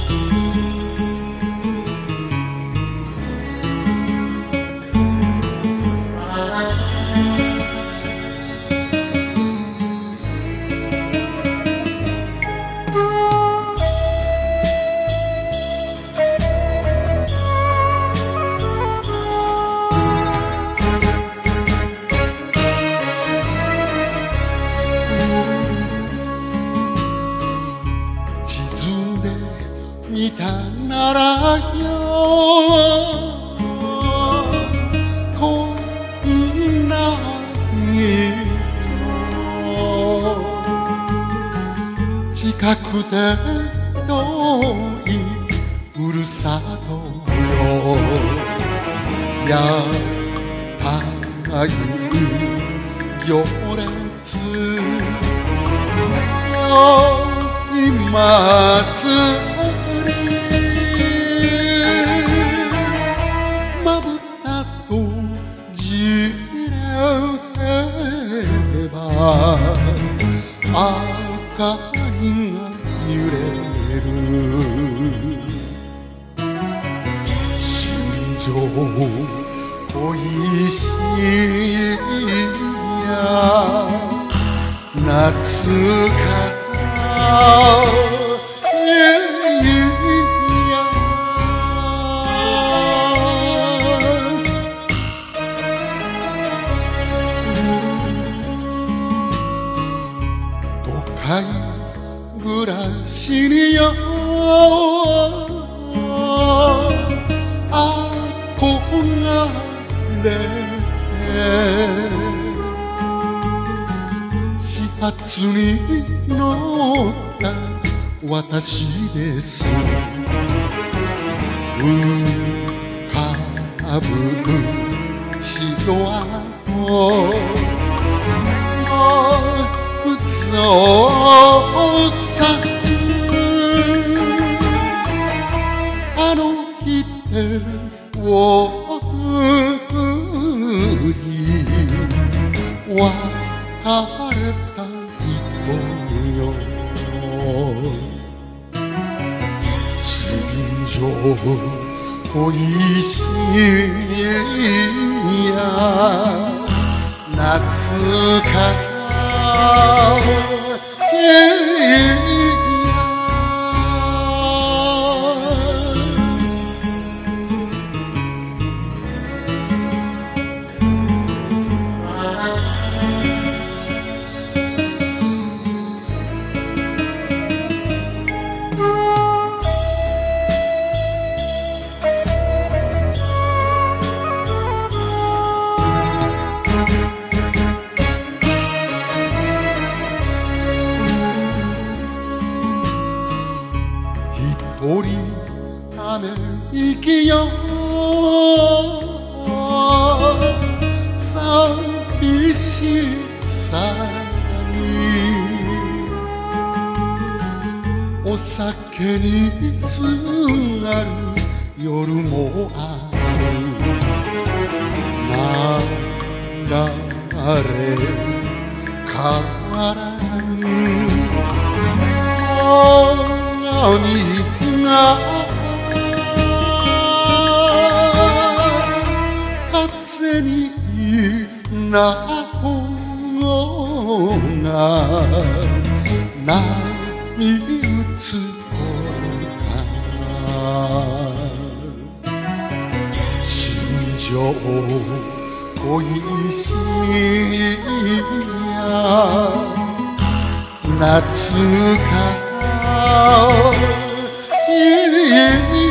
見たならよこんなに近くて遠いふるさとよやったい行列今つまぶたとじれば赤いが揺れる心情恋しや夏から都会暮らしによ憧れ始発に乗った私です浮かぶ白跡靴をさあの日を振り別れた人よ心情恋しや夏から一人ため息よ寂しさにお酒にすがる夜もある流れからに何が風になとが波打つ心情恋しや夏か知り